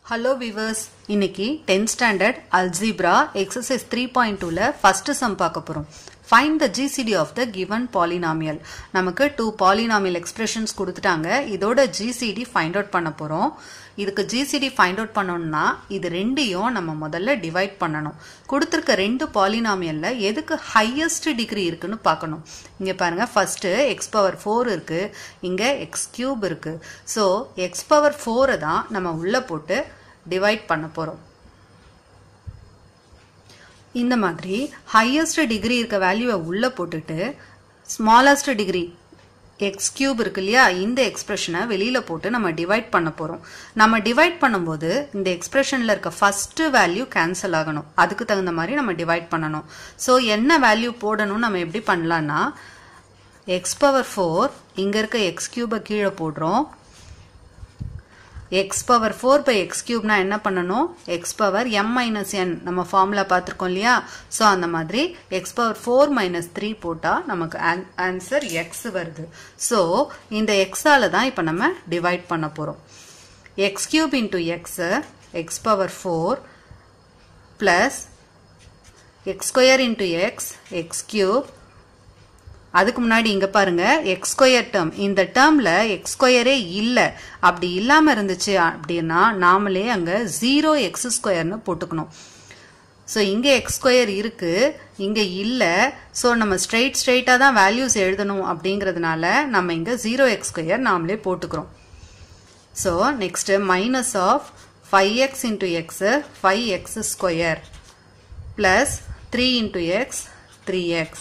Hello viewers, இன்னைக்கு 10th standard algebra exercise 3.2 ல first sum பார்க்க போறோம். Find the GCD of the given polynomial. நமக்கு 2 polynomial expressions கொடுத்துட்டாங்க. இதோட GCD find out பண்ண போறோம். இதுக்கு GCD find out பண்ணனும்னா இது ரெண்டையும் நம்ம முதல்ல divide பண்ணனும். கொடுத்திருக்க ரெண்டு polynomialல எதுக்கு highest degree இருக்குன்னு பார்க்கணும். இங்க பாருங்க first x power 4 இருக்கு. இங்க x cube இருக்கு. So x power 4 தான் நம்ம உள்ள போட்டு divide பண்ண போறோம். இந்த மாதிரி highest degree இருக்க வேல்யூவை உள்ள போட்டுட்டு smallest degree x cube இருக்கு இல்லையா இந்த எக்ஸ்பிரஷனை வெளியில போட்டு நம்ம டிவைட் பண்ண போறோம். நம்ம டிவைட் பண்ணும்போது இந்த எக்ஸ்பிரஷன்ல இருக்க ஃபர்ஸ்ட் வேல்யூ கேன்சல் ஆகணும். அதுக்கு தகுந்த மாதிரி நம்ம டிவைட் பண்ணணும். சோ என்ன வேல்யூ போடணும் நம்ம எப்படி பண்ணலாம்னா x power 4 இங்க இருக்க x cube கீழே போடுறோம். x power 4 by x cube na என்ன பண்ணனும் x power m minus n நம்ம ஃபார்முலா பார்த்திருக்கோம் இல்லையா சோ அந்த மாதிரி x power 4 minus 3 போட்டா நமக்கு ஆன்சர் x வருது சோ இந்த x ஆல தான் இப்போ நம்ம டிவைட் பண்ண போறோம் x cube into x power 4 plus x square into x cube அதுக்கு முன்னாடி இங்க பாருங்க x square term இந்த termல x square இல்ல அப்படி இல்லாம இருந்துச்சு அப்படினா நாமளே அங்க 0x square னு போட்டுக்கணும் சோ இங்க x square இருக்கு இங்க இல்ல சோ நம்ம ஸ்ட்ரைட்டா தான் வேல்யூஸ் எழுதணும் அப்படிங்கிறதுனால நம்ம இங்க 0x square நாமளே போட்டுக்கிறோம் so next minus of 5x into x 5x square plus 3 into x 3x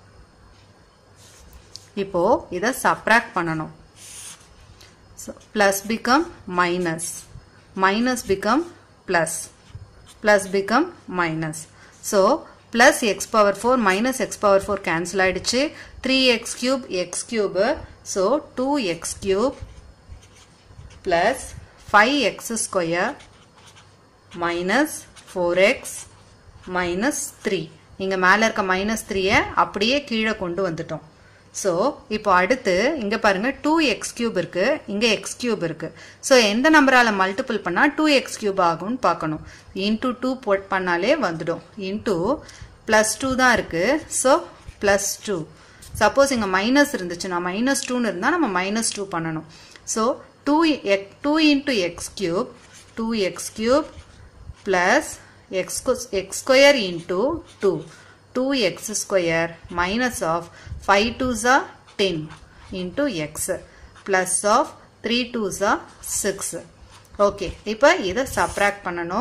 இப்போ இத subtract பண்ணனும் so plus become minus minus become plus plus become minus so plus x power 4 minus x power 4 cancel ஆயிடுச்சு 3x cube so 2x cube plus 5x square minus 4x minus 3 இங்க மேல இருக்க minus 3 அப்படியே கீழே கொண்டு வந்துட்டோம் So, இப்போ அடுத்து இங்க பாருங்க 2x cube இருக்கு இங்க x cube இருக்கு so எந்த நம்பரால மல்டிபிள் பண்ணா 2x cube ஆகும்னு பார்க்கணும் into 2 போட் பண்ணாலே வந்துடும் into plus 2 தான் இருக்கு so plus 2 suppose இங்க மைனஸ் இருந்துச்சுனா minus 2 னு இருந்தா நம்ம minus 2 பண்ணனும் so 2 into x cube 2x cube plus x square into 2x square minus of 5 2s are 10 into x plus of 3 2s are 6 okay இப்போ இத subtract பண்ணனும்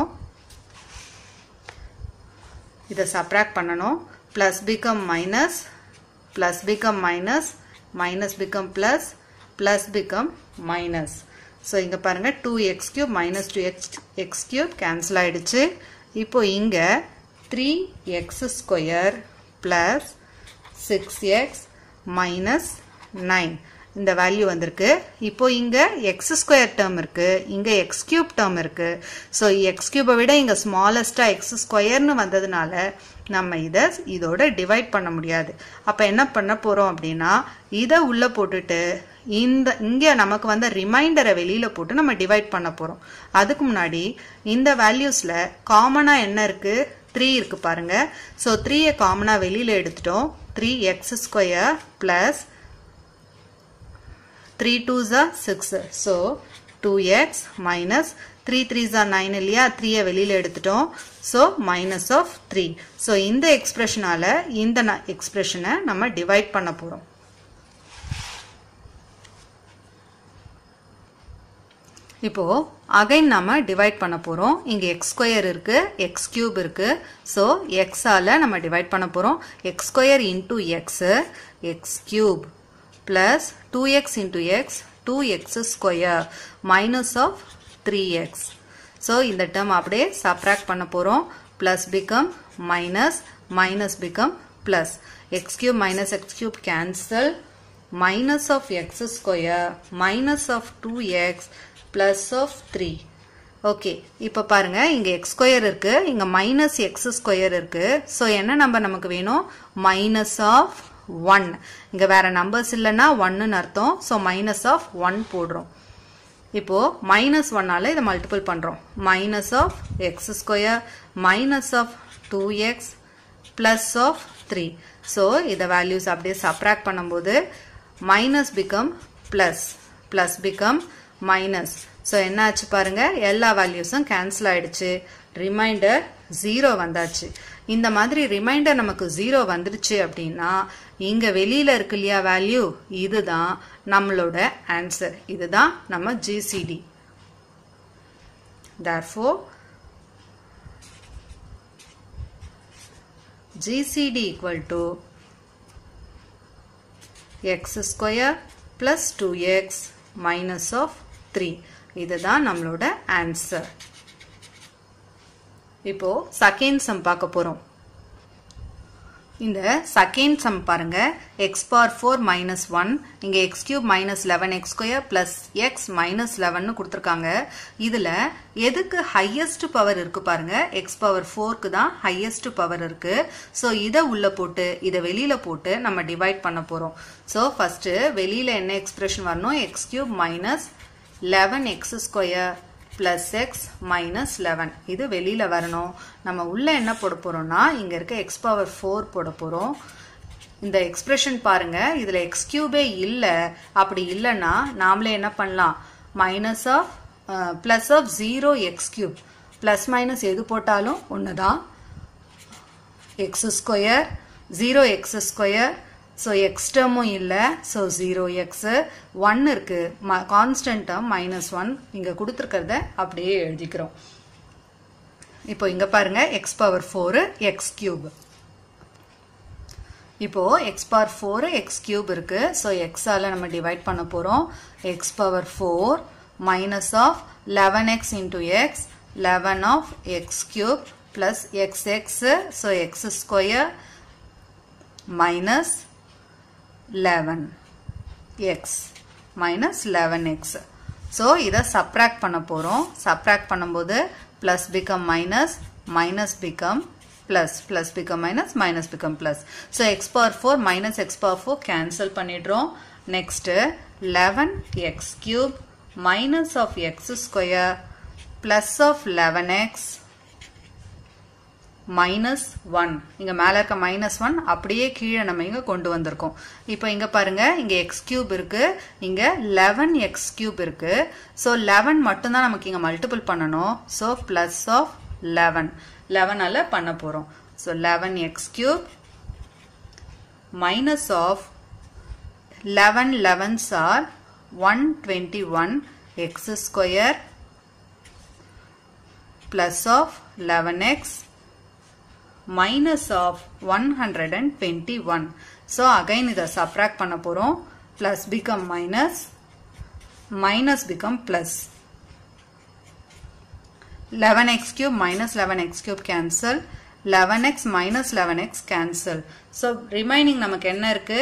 plus become minus minus become plus become minus so இங்க பாருங்க 2x cube minus 2x cube cancel ஆயிடுச்சு இப்போ இங்க 3x square plus 6x minus 9 இந்த value வந்திருக்கு இப்போ இங்க x square term இருக்கு இங்க x cube term இருக்கு so x cube விட இங்க smallest x square னு வந்ததனால நம்ம இதோட டிவைட் பண்ண முடியாது அப்ப என்ன பண்ண போறோம் அப்படினா இத உள்ள போட்டுட்டு இங்க நமக்கு வந்த ரிமைண்டரை வெளியில போட்டு நம்ம டிவைட் பண்ண போறோம் அதுக்கு முன்னாடி இந்த வேல்யூஸ்ல காமனா என்ன இருக்கு 3 இருக்கு பாருங்க சோ 3 காமனா வெளியில எடுத்துட்டோம் 3x square plus 3 2s are 6 so 2x minus 3 3s are 9 இல்லையா 3 வெளியில எடுத்துட்டோம் so minus of 3 so இந்த எக்ஸ்பிரஷனால இந்த எக்ஸ்பிரஷனை நம்ம டிவைட் பண்ண போறோம் இப்போ அகைன் நாம டிவைட் பண்ண போறோம் இங்க x square இருக்கு x cube இருக்கு சோ x ஆல நம்ம டிவைட் பண்ண போறோம் x square into x cube plus 2x into x 2x square minus of 3x so இந்த term அப்படியே subtract பண்ண போறோம் plus become minus minus become plus x cube minus x cube cancel minus of x square minus of 2x plus of 3 okay இப்போ பாருங்க இங்க x square இருக்கு இங்க minus x square இருக்கு so என்ன நம்பர் நமக்கு வேணும் minus of 1 இங்க வேற நம்பர்ஸ் இல்லனா 1 னு அர்த்தம் so minus of 1 போடுறோம் இப்போ minus 1 ஆல இதை multiple பண்றோம். minus of x square minus of 2x plus of 3. So, இத values அப்படியே subtract பண்ணும்போது minus become plus, plus become minus. So, என்ன ஆச்சு பாருங்க, எல்லா valuesம் cancel ஆயிடுச்சு. Remainder 0 வந்தாச்சு. இந்த மாதிரி remainder நமக்கு 0 வந்துருச்சு அப்படின்னா, இங்க வெளியில இருக்கு இல்லையா வேல்யூ, இதுதான் நம்மளோட ஆன்சர். இதுதான் நம்ம GCD. Therefore, GCD equal to x square plus 2x minus of 3. இதுதான் நம்மளோட ஆன்சர். இப்போ செகண்ட் சம் பார்க்க போறோம். இந்த செகண்ட் சம் பாருங்க, x power 4 minus 1, இங்க x cube minus 11x square plus x minus 11 கொடுத்திருக்காங்க. இதுல எதுக்கு highest power இருக்கு பாருங்க, x power 4க்கு தான் highest power இருக்கு. So இத உள்ள போட்டு இத வெளியில போட்டு நம்ம டிவைட் பண்ண போறோம். So first வெளியில என்ன எக்ஸ்பிரஷன் வரணும், x cube minus 11x square plus x minus 11. இது வெளியில வரணும். நம்ம உள்ள என்ன போட போறோம்னா, இங்க இருக்க x power 4 போட போறோம். இந்த எக்ஸ்பிரஷன் பாருங்க, இதுல x cube இல்ல. அப்படி இல்லனா நாமளே என்ன பண்ணலாம், minus of plus of 0x cube. plus minus எது போட்டாலும் ஒண்ணுதான். x square 0x square. So x termும் இல்ல. So 0x 1 இருக்கு. constant term minus 1. இங்க கொடுத்திருக்கிறத அப்படியே எழுதிக்கிறோம். இப்போ இங்க பாருங்க, x power 4 x cube. இப்போ x power 4 x cube இருக்கு. So x ஆல நம்ம டிவைட் பண்ண போறோம். x power 4 minus of 11x into x, 11 of x cube plus xx. So x square minus 11x minus 11x. So இத subtract பண்ண போறோம். subtract பண்ணும்போது plus become minus, minus become plus, plus become minus, minus become plus. So x power 4 minus x power 4 cancel பண்ணிடுறோம். Next 11x cube minus of x square plus of 11x minus 1. இங்க மேல இருக்க minus 1 அப்படியே கீழே நம்ம இங்க கொண்டு வந்திருக்கோம். இப்போ இங்க பாருங்க, இங்க x cube இருக்கு, இங்க 11x cube இருக்கு. So 11 மட்டும் தான் நமக்கு இங்க மல்டிபிள் பண்ணனும். So plus of 11. 11 ஆல பண்ண போறோம். So 11x cube minus of 11 11s are 121x square plus of 11x minus of 121. So again இத subtract பண்ண போறோம். Plus become minus, minus become plus. 11x cube minus 11x cube cancel. 11x minus 11x cancel. So remaining நமக்கு என்ன இருக்கு,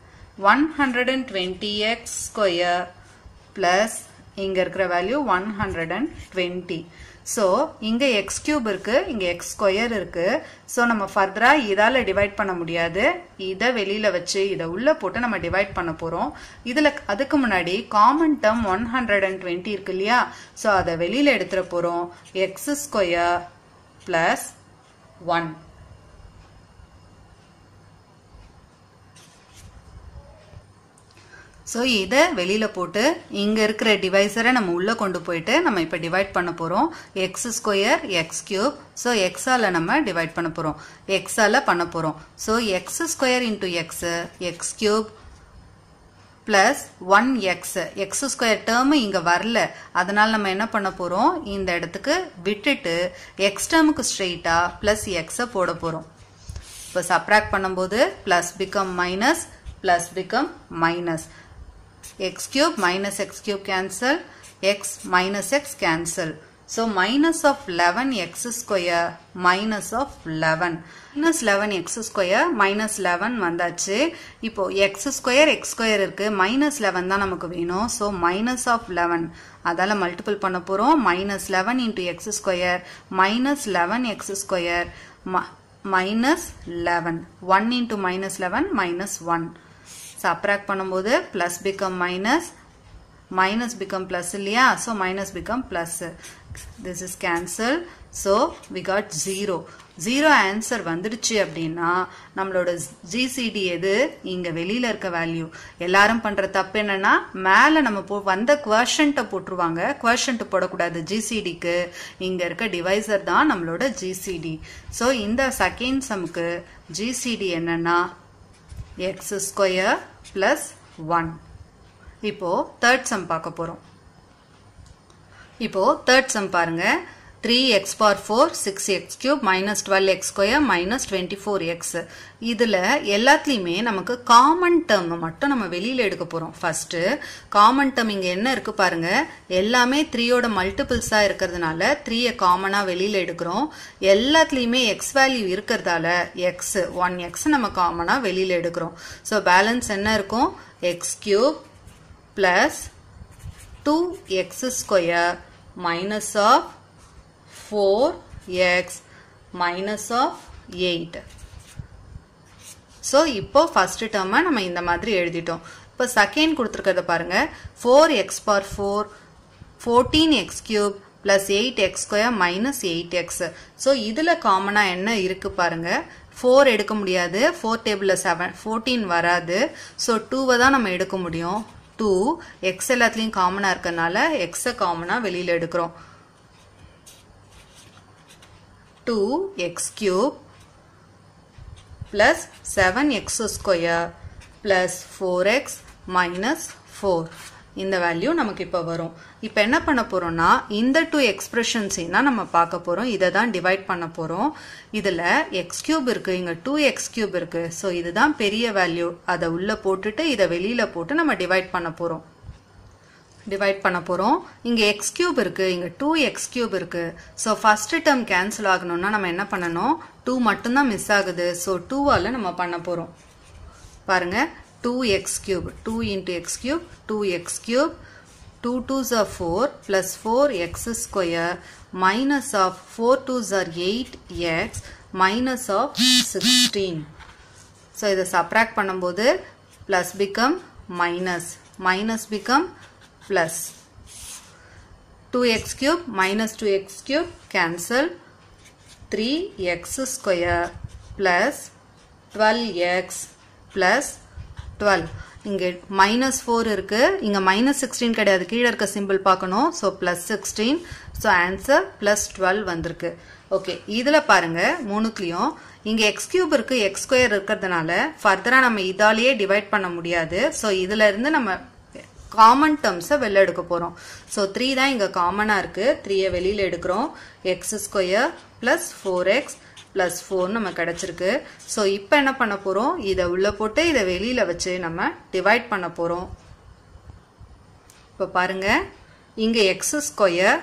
120x square plus இங்க இருக்கிற value 120. So இங்க x cube இருக்கு, இங்க x square இருக்கு. So நம்ம ஃபர்தரா இதால டிவைட் பண்ண முடியாது. இத வெளியில வச்சு இத உள்ள போட்டு நம்ம டிவைட் பண்ண போறோம். இதுல அதுக்கு முன்னாடி காமன் டேர்ம் 120 இருக்கு இல்லையா? So அத வெளியில எடுத்துற போறோம். x square plus 1. So இத வெளியில போட்டு இங்க இருக்கிற டிவைசரை நம்ம உள்ள கொண்டு போயிட்டு நம்ம இப்ப டிவைட் பண்ண போறோம். x square x cube. So x ஆல நம்ம டிவைட் பண்ண போறோம். x ஆல பண்ண போறோம். So x square into x, x cube plus 1x. x square term இங்க வரல. அதனால நம்ம என்ன பண்ண போறோம், இந்த இடத்துக்கு விட்டுட்டு x termக்கு ஸ்ட்ரெயிட்டா plus x போட போறோம். இப்போ subtract பண்ணும்போது plus become minus, plus become minus. x cube minus x cube cancel, x minus x cancel. So minus of 11x square minus of 11. Minus 11x square minus 11 வந்தாச்சு. இப்போ x square இருக்கு, minus 11 தான் நமக்கு வேணும். So minus of 11. அதால multiple பண்ண போறோம். minus 11 into x square minus 11x square minus 11. 1 into minus 11 minus 1. Subtract பண்ணும்போது plus become minus, minus become plus இல்லையா? So minus become plus. This is cancelled. So we got 0. 0 answer வந்துடுச்சு அப்படின்னா நம்மளோட GCD எது? இங்க வெளியில இருக்க வேல்யூ. எல்லாரும் பண்ற தப்பு என்னன்னா மேல நம்ம வந்த quotient போட்டுருவாங்க. quotient போடக்கூடாது GCDக்கு. இங்க இருக்க divisor தான் நம்மளோட GCD. So இந்த second sumக்கு GCD என்னன்னா x square plus 1. இப்போ third sum பார்க்க போறோம். இப்போ third sum பாருங்க. 3x power 4 6x cube minus 12x square minus 24x. இதுல எல்லாத்துலயுமே நமக்கு காமன் டேர்ம் மட்டும் நம்ம வெளியில எடுக்க போறோம். ஃபர்ஸ்ட் காமன் டேர்ம் இங்க என்ன இருக்கு பாருங்க. எல்லாமே 3 ஓட மல்டிபிள்ஸா இருக்கிறதுனால 3 காமனா வெளியில எடுக்கிறோம். எல்லாத்துலயுமே x வேல்யூ இருக்கிறதால x 1x நம்ம காமனா வெளியில எடுக்கிறோம். சோ பேலன்ஸ் என்ன இருக்கும்? x cube plus 2x square minus of 4x minus of 8. So இப்போ first term நம்ம இந்த மாதிரி எழுதிட்டோம். இப்போ second கொடுத்திருக்கிறத பாருங்க. 4x power 4 14x cube plus 8x square minus 8x. So இதுல காமனா என்ன இருக்கு பாருங்க. 4 எடுக்க முடியாது. 4 டேபிள்ல 14 வராது. So 2 தான் நம்ம எடுக்க முடியும். 2 x எல்லாத்துலயும் காமனா இருக்கனால x காமனா வெளியில எடுக்கிறோம். 2x cube plus 7x square plus 4x minus 4. இந்த வேல்யூ நமக்கு இப்ப வரும். இப்ப என்ன பண்ண போறோம்னா இந்த 2 எக்ஸ்பிரஷன்ஸ் தான் நம்ம பார்க்க போறோம். இத தான் டிவைட் பண்ண போறோம். இதுல x cube இருக்கு, இங்க 2x cube இருக்கு. சோ இதுதான் பெரிய வேல்யூ. அத உள்ள போட்டுட்டு இத வெளியில போட்டு நம்ம டிவைட் பண்ண போறோம். இங்க x cube இருக்கு, இங்க 2x cube இருக்கு. சோ ஃபர்ஸ்ட் டேர்ம் கேன்சல் ஆகணும்னா நம்ம என்ன பண்ணனும்? 2 மட்டும் தான் மிஸ் ஆகுது. சோ 2 ஆல நம்ம பண்ண போறோம். பாருங்க 2x cube 2 into x cube 2x cube 2 2s are 4 plus 4x square minus of 4 2s are 8x minus of 16. So இத subtract பண்ணும்போது plus become minus become plus. 2x cube minus 2x cube cancel. 3x square plus 12x plus 12. இங்க minus 4 இருக்கு. இங்க minus 16 கிடையாது. கீழ இருக்க simple பார்க்கணும். So plus 16. So answer plus 12 வந்திருக்கு. ஓகே, இதுல பாருங்க மூணுத்துலயும் இங்க x cube இருக்கு, x square இருக்கிறதுனால ஃபர்தரா நம்ம இதாலேயே டிவைட் பண்ண முடியாது. So இதுல இருந்து நம்ம காமன் டேர்ம்ஸ் வெளிய எடுக்க போறோம். சோ 3 தான் இங்க காமனா இருக்கு. 3 வெளியில எடுக்கிறோம். x square plus 4x plus 4 நமக்கு கிடைச்சிருக்கு. சோ இப்போ என்ன பண்ண போறோம்? இத உள்ள போட்டு இத வெளியில வச்சு நம்ம டிவைட் பண்ண போறோம். இப்ப பாருங்க இங்க x ஸ்கொயர்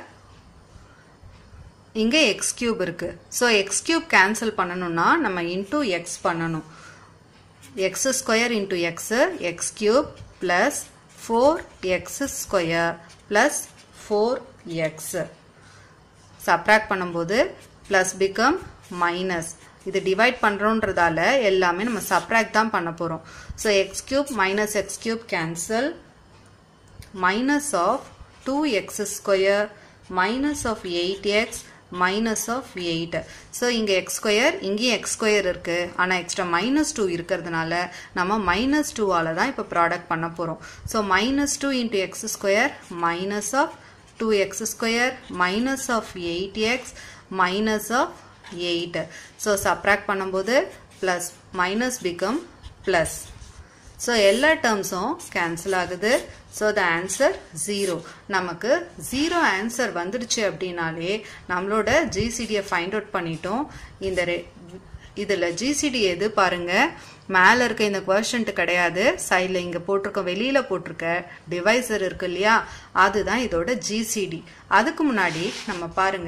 இங்க x கியூப் இருக்கு. சோ x கியூப் கேன்சல் பண்ணனும்னா நம்ம into x பண்ணனும். x square into x cube plus 4x square plus 4x. Subtract பண்ணும்போது plus become minus. இது divide பண்றோம்ன்றதால எல்லாமே நம்ம subtract தான் பண்ண போறோம். So x cube minus x cube cancel. Minus of 2x square minus of 8x minus of 8. So இங்க x square இங்கே x square இருக்கு. ஆனா extra minus 2 இருக்கிறதுனால நம்ம minus 2 ஆல தான் இப்ப ப்ராடக்ட் பண்ண போறோம். So minus 2 into x square minus of 2x square minus of 8x minus of 8. So subtract பண்ணும்போது plus minus become plus. So எல்லா termsம் cancel ஆகுது. So the answer 0. நமக்கு 0 answer வந்துடுச்சு அப்படினாலே நம்மளோட GCD find out பண்ணிட்டோம். இதுல GCD எது பாருங்க, மேல இருக்க இந்த quotient கிடையாது, சைடுல இங்க போட்டிருக்க வெளியில போட்டிருக்க divisor இருக்கு இல்லையா, அதுதான் இதோட GCD. அதுக்கு முன்னாடி நம்ம பாருங்க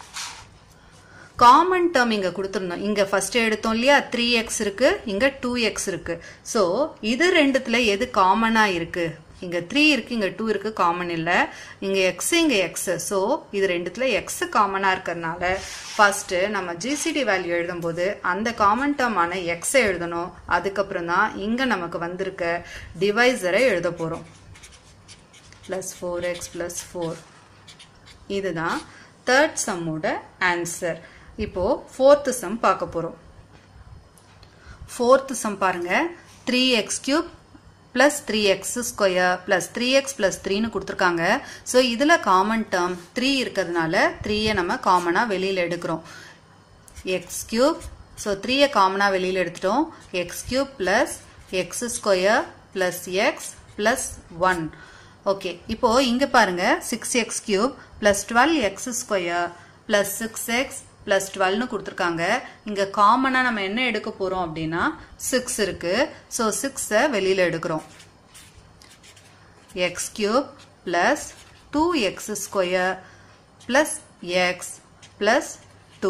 காமன் டேர்ம் இங்க கொடுத்திருந்தோம். இங்க ஃபர்ஸ்ட் எடுத்தோம் இல்லையா, 3x இருக்கு, இங்க 2x இருக்கு. சோ இது ரெண்டுத்துல எது காமனா இருக்கு? இங்க 3 இருக்கு, இங்க 2 இருக்கு, காமன் இல்ல. இங்க x இங்க x. சோ இது ரெண்டுத்துல x காமனா இருக்கறனால ஃபர்ஸ்ட் நம்ம GCD வேல்யூ எழுதும்போது அந்த காமன் டேர்ம் ஆன x எழுதணும். அதுக்கு அப்புறம் தான் இங்க நமக்கு வந்திருக்க டிவைசரை எழுத போறோம். plus 4x plus 4. இதுதான் third sum ஓட answer. இப்போ fourth sum பார்க்க போறோம். fourth sum பாருங்க 3x cube plus 3x square plus 3x plus 3 னு கொடுத்திருக்காங்க. so இதுல common term 3 இருக்கிறதுனால 3 நம்ம காமனா வெளியில எடுக்கிறோம். x cube so 3 காமனா வெளியில எடுத்துட்டோம். x cube plus x square plus x plus 1. okay இப்போ இங்க பாருங்க 6x cube plus 12x square plus 6x plus 12 னு கொடுத்திருக்காங்க. இங்க காமனா நம்ம என்ன எடுக்க போறோம் அப்படினா 6 இருக்கு. so 6 வெளியில எடுக்கிறோம். x cube plus 2x square plus x plus 2.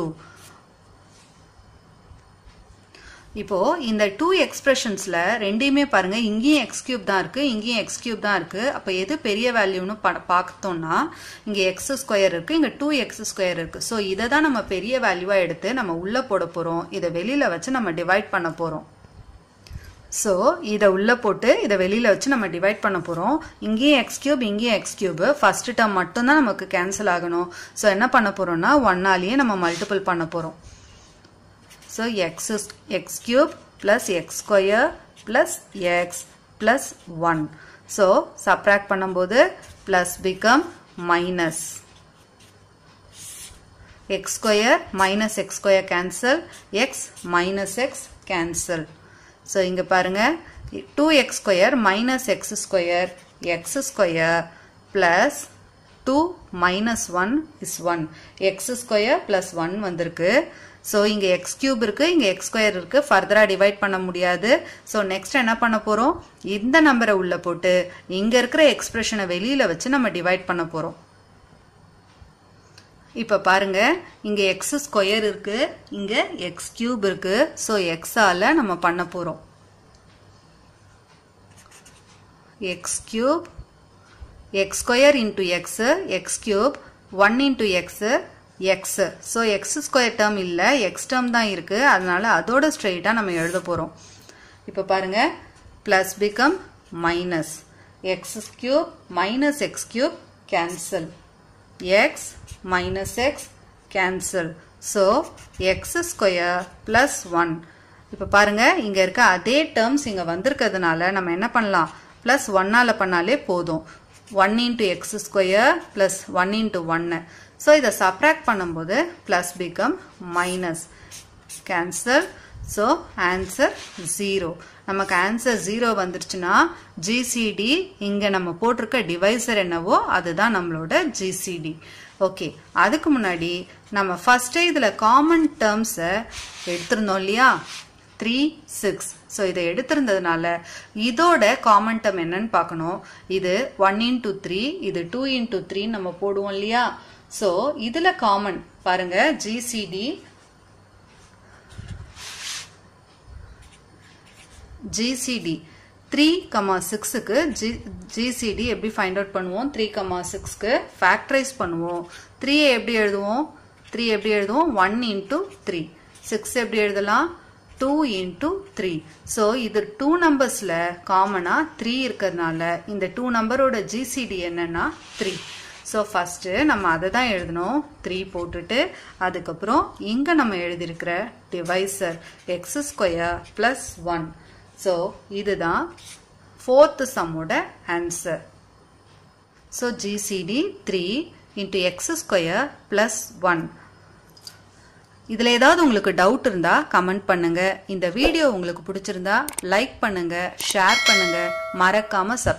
இப்போ இந்த 2 எக்ஸ்பிரஷன்ஸ்ல ரெண்டையுமே பாருங்க இங்கேயும் x cube தான் இருக்கு இங்கேயும் x cube தான் இருக்கு. அப்ப எது பெரிய வேல்யூன்னு பார்த்தோம்னா இங்க x ஸ்கொயர் இருக்கு இங்க 2x ஸ்கொயர் இருக்கு. சோ இத தான் நம்ம பெரிய வேல்யூவா எடுத்து நம்ம உள்ள போட போறோம். இத வெளியில வச்சு நம்ம டிவைட் பண்ண போறோம். சோ இத உள்ள போட்டு இத வெளியில வச்சு நம்ம டிவைட் பண்ண போறோம். இங்கேயும் x cube இங்கேயும் x cube ஃபர்ஸ்ட் டேர்ம் மட்டும் தான் நமக்கு கேன்சல் ஆகணும். சோ என்ன பண்ண போறோம்னா 1 ஆலியே நம்ம மல்டிபிள் பண்ண போறோம். so x cube plus x square plus x plus 1. so subtract பண்ணும்போது plus become minus. x square minus x square cancel. x minus x cancel. so இங்க பாருங்க 2x square minus x square x square plus 2 minus 1 is 1. x square plus 1 வந்திருக்கு. so இங்க x cube இருக்கு இங்க x square இருக்கு ஃபர்தரா divide பண்ண முடியாது. so next என்ன பண்ண போறோம் இந்த நம்பரை உள்ள போட்டு இங்க இருக்கிற எக்ஸ்பிரஷனை வெளியில வச்சு நம்ம டிவைட் பண்ண போறோம். இப்ப பாருங்க இங்க x ஸ்கொயர் இருக்கு இங்க x cube இருக்கு. so x ஆல நம்ம பண்ண போறோம். x cube x square into x x cube 1 into x x. so x square term இல்ல x term தான் இருக்கு அதனால அதோட ஸ்ட்ரெயிட்டா நம்ம எழுத போறோம். இப்ப பாருங்க plus become minus. x cube minus x cube cancel. x minus x cancel. so x square plus 1. இப்ப பாருங்க இங்க இருக்க அதே terms இங்க வந்திருக்கிறதுனால நம்ம என்ன பண்ணலாம் plus 1 ஆல பண்ணாலே போதும். 1 into x square plus 1 into 1. so இத subtract பண்ணும்போது plus become minus. cancel. so answer 0. நமக்கு answer 0 வந்துருச்சுனா GCD இங்க நம்ம போட்டிருக்க டிவைசர் என்னவோ அதுதான் நம்மளோட GCD. ஓகே அதுக்கு முன்னாடி நம்ம ஃபர்ஸ்ட் இதுல காமன் டேர்ம்ஸ் எடுத்துறோம் இல்லையா 3 6. so இத எடுத்துறதுனால இதோட காமன் டேர்ம் என்னன்னு பார்க்கணும். இது 1 into 3 இது 2 into 3 நம்ம போடுவோம் இல்லையா. so இதுல காமன் பாருங்க GCD GCD 3, 6க்கு GCD எப்படி ஃபைண்ட் அவுட் பண்ணுவோம் 3, 6க்கு ஃபேக்டரைஸ் பண்ணுவோம். 3 எப்படி எழுதுவோம் 1 into 3. 6 எப்படி எழுதலாம் 2 into 3. so இது 2 நம்பர்ஸ்ல காமனா 3 இருக்கிறதுனால இந்த 2 நம்பரோட GCD என்னன்னா 3. so first நம்ம அதை தான் எழுதணும் 3 போட்டுட்டு அதுக்கப்புறம் இங்க நம்ம எழுதியிருக்கிற divisor x square plus 1. so இதுதான் fourth sum ஓட answer. so GCD 3 into x square plus 1. இதுல ஏதாவது உங்களுக்கு டவுட் இருந்தா கமெண்ட் பண்ணுங்க. இந்த வீடியோ உங்களுக்கு பிடிச்சிருந்தா லைக் பண்ணுங்க, ஷேர் பண்ணுங்க, மறக்காம